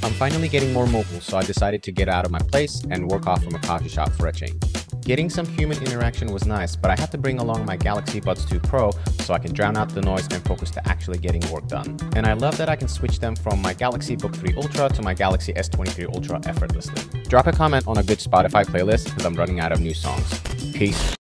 I'm finally getting more mobile, so I decided to get out of my place and work off from a coffee shop for a change. Getting some human interaction was nice, but I had to bring along my Galaxy Buds 2 Pro so I can drown out the noise and focus to actually getting work done. And I love that I can switch them from my Galaxy Book 3 Ultra to my Galaxy S23 Ultra effortlessly. Drop a comment on a good Spotify playlist because I'm running out of new songs. Peace.